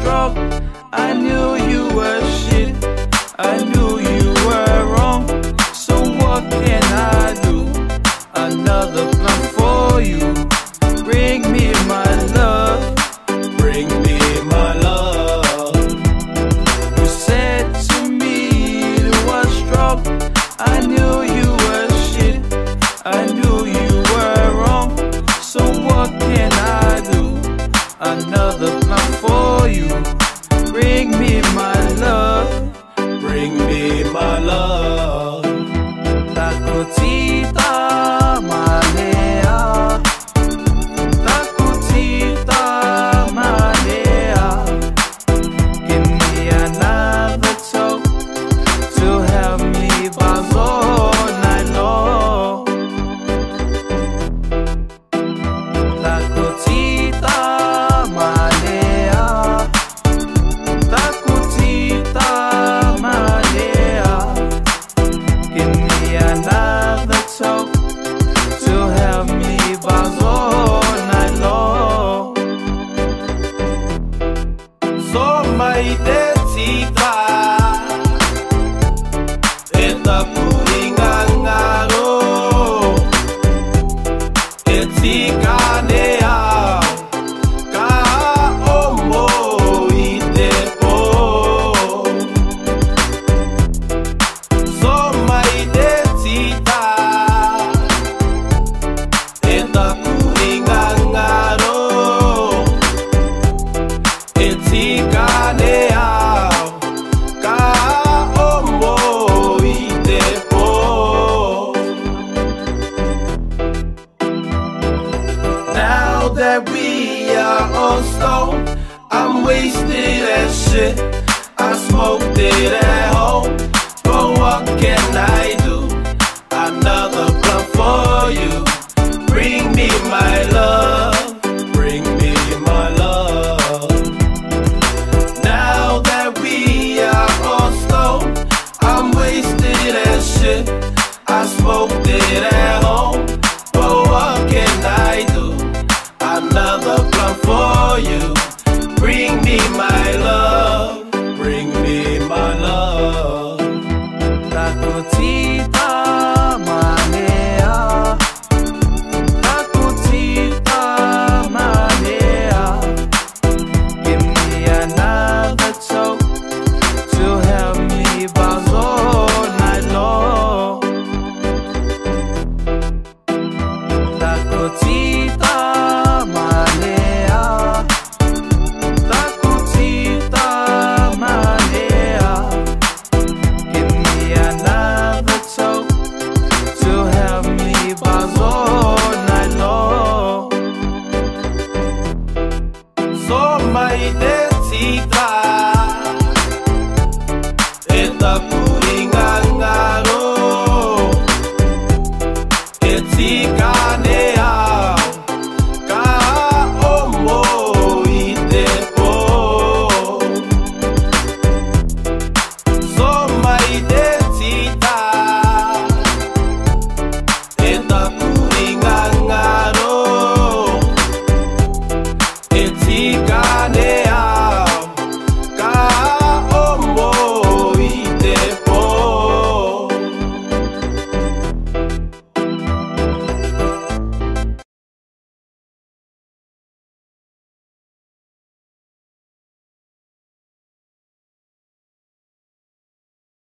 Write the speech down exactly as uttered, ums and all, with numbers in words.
struck, I knew you were shit. I knew you were wrong. So what can I do? Another plan for you. Bring me my love. Bring me my love. You said to me it was struck, I knew you were shit. I knew you were wrong. So what can I do? Another plan for you. Bring me my love. Bring me my love. Somai Te Tita, malea. Somai Te Tita, malea. Give me another toe to help me buzz all night long. Somai Te Tita, malea. Somai Te Tita, malea. Give me another toe to help me buzz all night long. Somai Te Tita, e takuringangaro, e tikanea, ka omo I te po. Somai Te Tita, e takuringangaro, e tikanea, ka omo I te po. Now that we are on stone, I'm wasted as shit. I smoked it at home, but what can I do? Another blunt for you. Bring me my love. Bring me my love. Now that we are on stone, I'm wasted as shit. I smoked it at home, but what can I do? Another blunt for you. Bring me my love. Bring me my love. Somai Te Tita, malea. Somai Te Tita, malea. Give me another toe to help me buzz all night long. Somai Te Tita, malea. Somai Te Tita, malea. Give me another toe to help me buzz all night long. Somai Te Tita, e taku